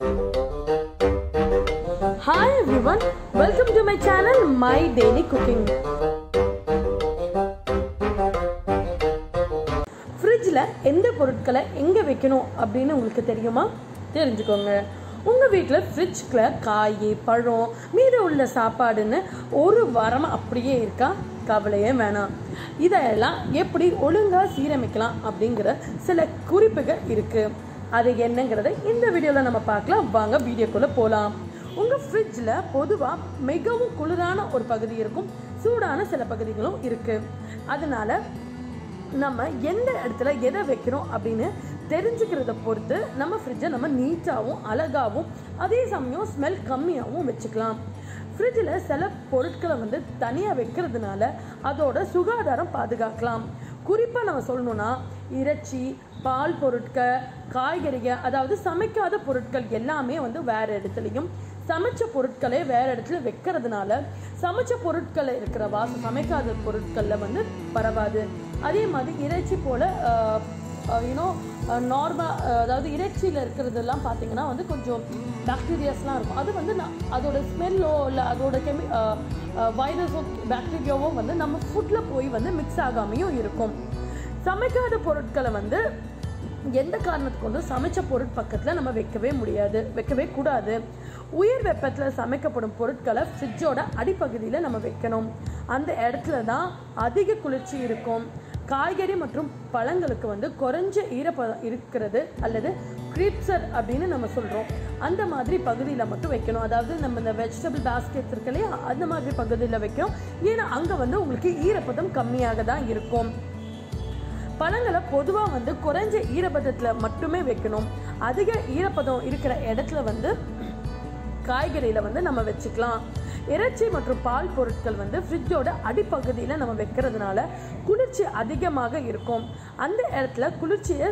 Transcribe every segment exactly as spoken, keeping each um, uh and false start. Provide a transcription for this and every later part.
Hi everyone, welcome to my channel My Daily Cooking. ஃப்ரிட்ஜில் எந்த பொருட்களை எங்கே வைக்கணும் அப்படின்னு உங்களுக்கு தெரியுமா? தெரிஞ்சுக்கோங்க. உங்கள் வீட்டில் ஃப்ரிட்ஜில் காய் பழம் மீத உள்ள சாப்பாடுன்னு ஒரு வாரமாக அப்படியே இருக்கா? கவலையே வேணாம். இதெல்லாம் எப்படி ஒழுங்காக சீரமைக்கலாம் அப்படிங்கிற சில குறிப்புகள் இருக்குது. அது என்னங்கிறத இந்த வீடியோவில் நம்ம பார்க்கலாம். வாங்க வீடியோக்குள்ளே போகலாம். உங்கள் ஃப்ரிட்ஜில் பொதுவாக மிகவும் குளிரான ஒரு பகுதி இருக்கும், சூடான சில பகுதிகளும் இருக்குது. அதனால் நம்ம எந்த இடத்துல எதை வைக்கிறோம் அப்படின்னு தெரிஞ்சுக்கிறத பொறுத்து நம்ம ஃப்ரிட்ஜை நம்ம நீட்டாகவும் அழகாகவும் அதே சமயம் ஸ்மெல் கம்மியாகவும் வச்சுக்கலாம். ஃப்ரிட்ஜில் சில பொருட்களை வந்து தனியாக வைக்கிறதுனால அதோட சுகாதாரம் பாதுகாக்கலாம். குறிப்பாக நம்ம சொல்லணும்னா இறைச்சி, பால் பொருட்கள், காய்கறிகள், அதாவது சமைக்காத பொருட்கள் எல்லாமே வந்து வேறு இடத்துலையும் சமைச்ச பொருட்களே வேறு இடத்துல வைக்கிறதுனால சமைச்ச பொருட்கள் இருக்கிற வாசம் சமைக்காத பொருட்களில் வந்து பரவாது. அதே மாதிரி இறைச்சி போல் யூனோ நார்மல், அதாவது இறைச்சியில் இருக்கிறதெல்லாம் பார்த்தீங்கன்னா வந்து கொஞ்சம் பாக்டீரியாஸ்லாம் இருக்கும். அது வந்து நான் அதோட ஸ்மெல்லோ இல்லை அதோட கெமி வைரஸோ பாக்டீரியாவோ வந்து நம்ம ஃபுட்டில் போய் வந்து மிக்ஸ் ஆகாமையும் இருக்கும். சமைக்காத பொருட்களை வந்து எந்த காரணத்துக்கு வந்து சமைச்ச பொருட் பக்கத்தில் நம்ம வைக்கவே முடியாது, வைக்கவே கூடாது. உயர் வெப்பத்தில் சமைக்கப்படும் பொருட்களை ஃப்ரிட்ஜோட அடிப்பகுதியில் நம்ம வைக்கணும். அந்த இடத்துல தான் அதிக குளிர்ச்சி இருக்கும். காய்கறி மற்றும் பழங்களுக்கு வந்து குறைஞ்ச ஈரப்பதம் இருக்கிறது அல்லது கிரீப்சர் அப்படின்னு நம்ம சொல்கிறோம், அந்த மாதிரி பகுதியில் மட்டும் வைக்கணும். அதாவது நம்ம இந்த வெஜிடபிள் பாஸ்கெட் இருக்கு இல்லையா, அந்த மாதிரி பகுதியில் வைக்கணும். ஏன்னா அங்கே வந்து உங்களுக்கு ஈரப்பதம் கம்மியாக தான் இருக்கும். பழங்களை பொதுவாக வந்து குறைஞ்ச ஈரப்பதத்தில் மட்டுமே வைக்கணும். அதிக ஈரப்பதம் இருக்கிற இடத்துல வந்து காய்கறியில் வந்து நம்ம வச்சுக்கலாம். இறைச்சி மற்றும் பால் பொருட்கள் வந்து ஃப்ரிட்ஜோட அடிப்பகுதியில் நம்ம வைக்கிறதுனால குளிர்ச்சி அதிகமாக இருக்கும். அந்த இடத்துல குளிர்ச்சியை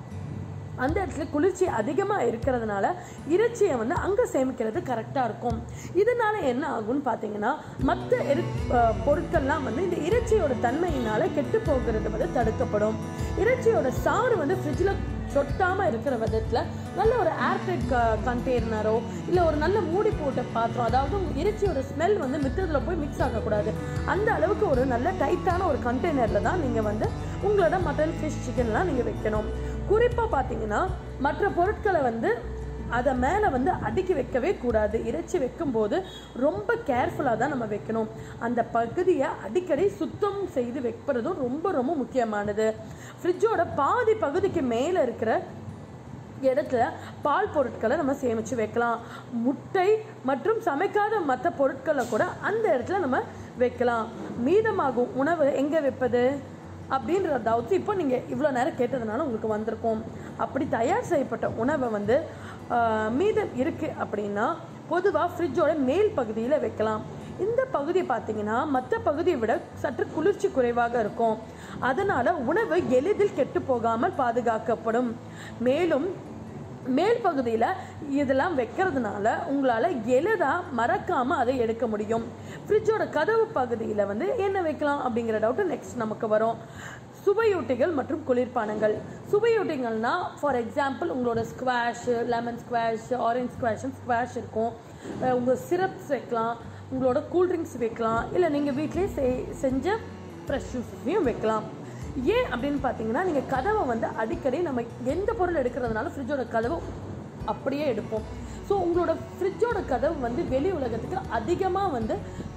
அந்த இடத்துல குளிர்ச்சி அதிகமாக இருக்கிறதுனால இறைச்சியை வந்து அங்கே சேமிக்கிறது கரெக்டாக இருக்கும். இதனால என்ன ஆகும்னு பார்த்தீங்கன்னா மற்ற எரி பொருட்கள்லாம் வந்து இந்த இறைச்சியோட தன்மையினால் கெட்டு போகிறது வந்து தடுக்கப்படும். இறைச்சியோட சாறு வந்து ஃப்ரிட்ஜில் சொட்டாமல் இருக்கிற விதத்தில் நல்ல ஒரு ஏர்டைட் க கண்டெய்னரோ இல்லை ஒரு நல்ல மூடி போட்ட பாத்திரம், அதாவது இறைச்சியோட ஸ்மெல் வந்து மித்தத்தில் போய் மிக்ஸ் ஆகக்கூடாது, அந்த அளவுக்கு ஒரு நல்ல டைட்டான ஒரு கண்டெய்னரில் தான் நீங்கள் வந்து உங்களோட மட்டன், ஃபிஷ், சிக்கன்லாம் நீங்கள் வைக்கணும். குறிப்பாக பார்த்தீங்கன்னா மற்ற பொருட்களை வந்து அதை மேலே வந்து அடுக்கி வைக்கவே கூடாது. இறைச்சி வைக்கும்போது ரொம்ப கேர்ஃபுல்லாக தான் நம்ம வைக்கணும். அந்த பகுதியை அடிக்கடி சுத்தம் செய்து வைக்கிறதும் ரொம்ப ரொம்ப முக்கியமானது. ஃப்ரிட்ஜோட பாதி பகுதிக்கு மேலே இருக்கிற இடத்துல பால் பொருட்களை நம்ம சேமித்து வைக்கலாம். முட்டை மற்றும் சமைக்காத மற்ற பொருட்களை கூட அந்த இடத்துல நம்ம வைக்கலாம். மீதமாகும் உணவு எங்கே வைப்பது அப்படின்ற டவுட்ஸ் இப்போ நீங்கள் இவ்வளோ நேரம் கேட்டதுனால உங்களுக்கு வந்திருக்கும். அப்படி தயார் செய்யப்பட்ட உணவை வந்து மீதம் இருக்குது அப்படின்னா பொதுவாக ஃப்ரிட்ஜோட மேல் பகுதியில் வைக்கலாம். இந்த பகுதி பார்த்திங்கன்னா மற்ற பகுதியை விட சற்று குளிர்ச்சி குறைவாக இருக்கும். அதனால் உணவு எளிதில் கெட்டு போகாமல் பாதுகாக்கப்படும். மேலும் மேல் பகுதியில் இதெல்லாம் வைக்கிறதுனால உங்களால் எளிதாக மறக்காமல் அதை எடுக்க முடியும். ஃப்ரிட்ஜோட கதவு பகுதியில் வந்து என்ன வைக்கலாம் அப்படிங்கிற டவுட்டு நெக்ஸ்ட் நமக்கு வரும். சுவையூட்டிகள் மற்றும் குளிர்பானங்கள். சுவையூட்டிகள்னா ஃபார் எக்ஸாம்பிள் உங்களோட squash, lemon squash, orange squash squash இருக்கும். உங்கள் சிரப்ஸ் வைக்கலாம், உங்களோட கூல்ட்ரிங்க்ஸ் வைக்கலாம், இல்லை நீங்கள் வீட்டிலே செய் செஞ்ச ஃப்ரெஷ் ஜூஸையும் வைக்கலாம். ஏன் அப்படின்னு பார்த்தீங்கன்னா நீங்கள் கதவை வந்து அடிக்கடி நம்ம எந்த பொருள் எடுக்கிறதுனால ஃப்ரிட்ஜோட கதவு அப்படியே எடுப்போம். ஸோ உங்களோட ஃப்ரிட்ஜோட கதவு வந்து வெளி உலகத்துக்கு அதிகமாக வந்து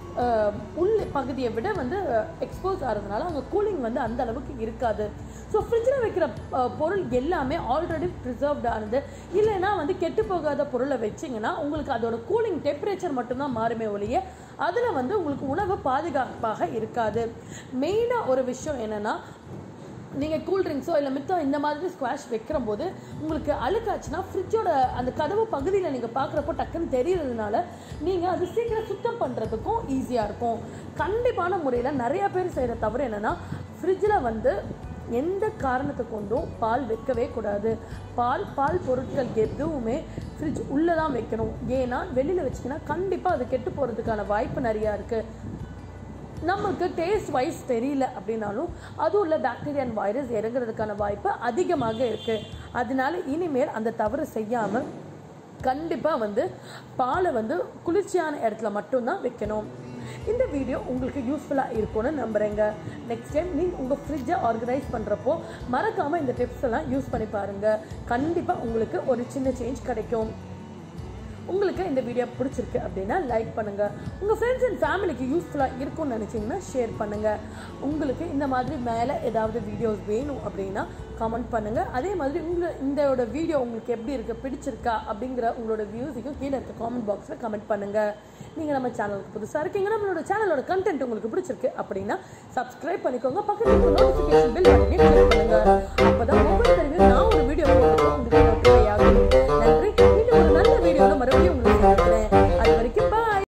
உள் பகுதியை விட வந்து எக்ஸ்போஸ் ஆகிறதுனால அங்கே கூலிங் வந்து அந்த அளவுக்கு இருக்காது. ஸோ ஃப்ரிட்ஜில் வைக்கிற பொருள் எல்லாமே ஆல்ரெடி ப்ரிசர்வ்ட் ஆனது, இல்லைன்னா வந்து கெட்டு போகாத பொருளை வச்சிங்கன்னா உங்களுக்கு அதோட கூலிங் டெம்பரேச்சர் மட்டும்தான் மாறுமே ஒழிய அதில் வந்து உங்களுக்கு உணவு பாதுகாப்பாக இருக்காது. மெயினாக ஒரு விஷயம் என்னென்னா நீங்கள் கூல்ட்ரிங்க்ஸோ இல்லை மித்தம் இந்த மாதிரி ஸ்குவாஷ் வைக்கிற போது உங்களுக்கு அழுக்காச்சுன்னா ஃப்ரிட்ஜோட அந்த கதவு பகுதியில் நீங்கள் பார்க்குறப்போ டக்குன்னு தெரியறதுனால நீங்கள் அது சீக்கிரம் சுத்தம் பண்ணுறதுக்கும் ஈஸியாக இருக்கும். கண்டிப்பான முறையில் நிறையா பேர் செய்கிற தவறு என்னென்னா ஃப்ரிட்ஜில் வந்து எந்த காரணத்தை கொண்டும் பால் வைக்கவே கூடாது. பால் பால் பொருட்கள் எதுவுமே ஃப்ரிட்ஜ் உள்ளே தான் வைக்கணும். ஏன்னா வெளியில் வச்சிங்கன்னா கண்டிப்பாக அது கெட்டு போகிறதுக்கான வாய்ப்பு நிறையா இருக்குது. நமக்கு டேஸ்ட் வைஸ் தெரியல அப்படின்னாலும் அதுவும் இல்லை பாக்டீரியா அண்ட் வைரஸ் இறங்குறதுக்கான வாய்ப்பு அதிகமாக இருக்குது. அதனால இனிமேல் அந்த தவறு செய்யாமல் கண்டிப்பாக வந்து பாலை வந்து குளிர்ச்சியான இடத்துல மட்டும்தான் வைக்கணும். இந்த வீடியோ உங்களுக்கு யூஸ்ஃபுல்லாக இருக்கும்னு நம்புகிறேங்க. நெக்ஸ்ட் டைம் நீங்கள் உங்கள் ஃப்ரிட்ஜை ஆர்கனைஸ் பண்ணுறப்போ மறக்காமல் இந்த டிப்ஸ் எல்லாம் யூஸ் பண்ணி பாருங்கள். கண்டிப்பாக உங்களுக்கு ஒரு சின்ன சேஞ்ச் கிடைக்கும். உங்களுக்கு இந்த வீடியோ பிடிச்சிருக்கு அப்படின்னா லைக் பண்ணுங்கள். உங்கள் ஃப்ரெண்ட்ஸ் அண்ட் ஃபேமிலிக்கு யூஸ்ஃபுல்லாக இருக்கும்னு நினச்சிங்கன்னா ஷேர் பண்ணுங்கள். உங்களுக்கு இந்த மாதிரி மேலே ஏதாவது வீடியோஸ் வேணும் அப்படின்னா கமெண்ட் பண்ணுங்கள். அதே மாதிரி உங்கள் இந்த வீடியோ உங்களுக்கு எப்படி இருக்குது, பிடிச்சிருக்கா அப்படிங்கிற உங்களோட வியூஸையும் கீழே இருக்க காமெண்ட் பாக்ஸில் கமெண்ட் பண்ணுங்கள். நீங்கள் நம்ம சேனலுக்கு புதுசாக இருக்கீங்க, நம்மளோட சேனலோட கண்டென்ட் உங்களுக்கு பிடிச்சிருக்கு அப்படின்னா சப்ஸ்கிரைப் பண்ணிக்கோங்க. பக்கத்தில் நோட்டிஃபிகேஷன் பெல் பட்டனை கிளிக் பண்ணுங்கள். அப்போ தான் ஒவ்வொரு தடவையும் நான் ஒரு வீடியோ உங்களுக்கு நன்றி.